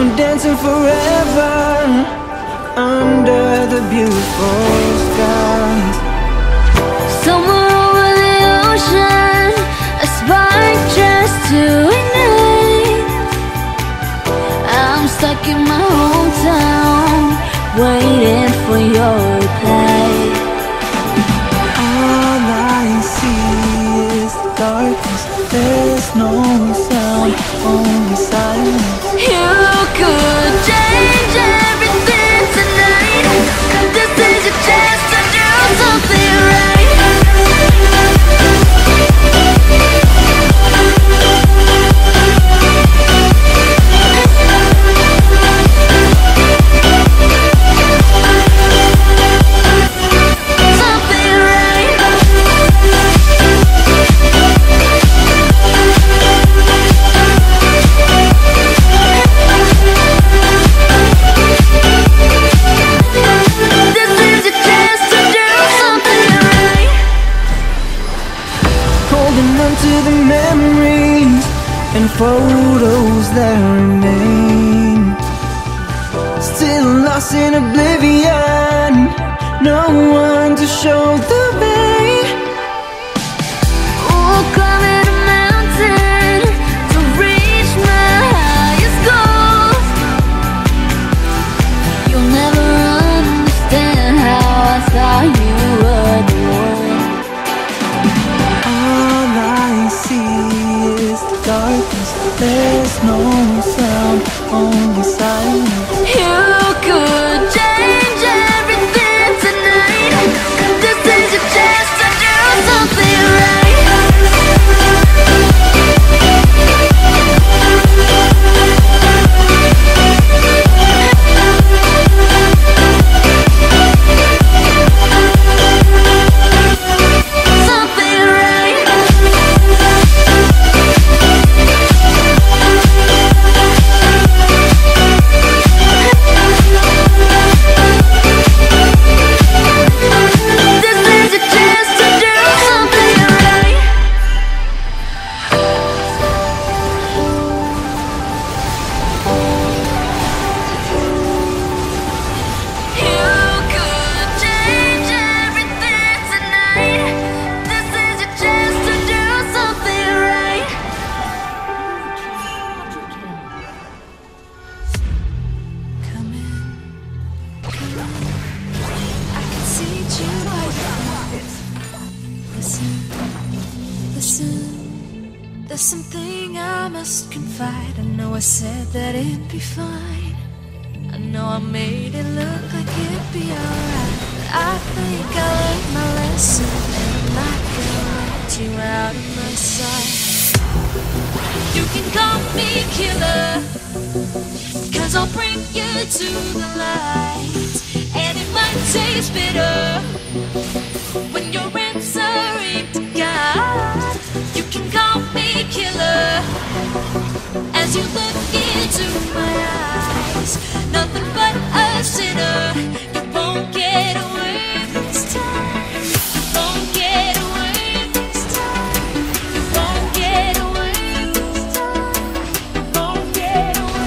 dancing forever under the beautiful skies. Somewhere over the ocean, a spark just to ignite. I'm stuck in my hometown, waiting for your reply. All I see is the darkness. There's no sound, only silence. You could change everything tonight. This is your chance to do something right. To the memories and photos that remain, still lost in oblivion, no one to show the way. Oh, climbing a mountain to reach my highest goals. You'll never understand how I thought you were the one. Darkness, there's no sound, only silence. You could change everything tonight. This is your chance to do something right. There's something I must confide. I know I said that it'd be fine. I know I made it look like it'd be alright, but I think I learned my lesson, and I'm not gonna let you out of my sight. You can call me killer, 'cause I'll bring you to the light. And it might taste bitter when you're answering to God. You can call me killer as you look into my eyes. Nothing but a sinner. You won't get away this time. You won't get away this time. You won't get away this time. You won't get away.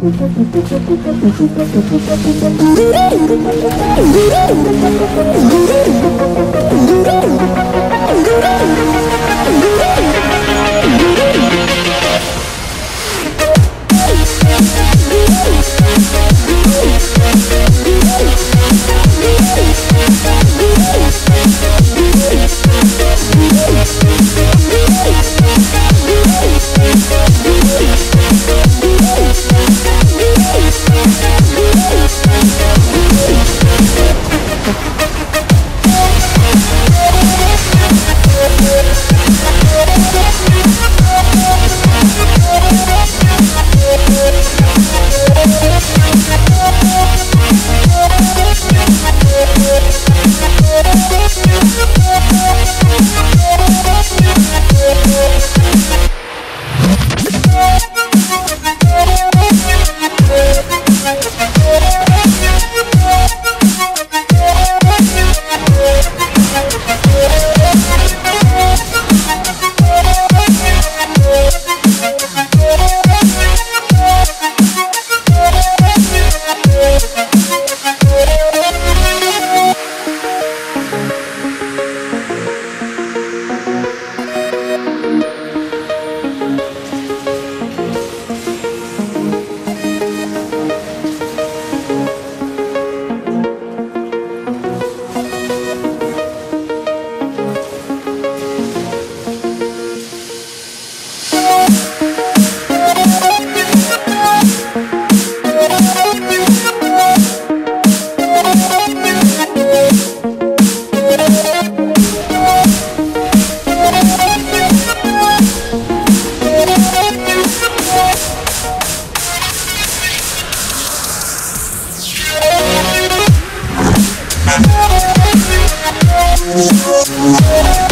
We'll be right back.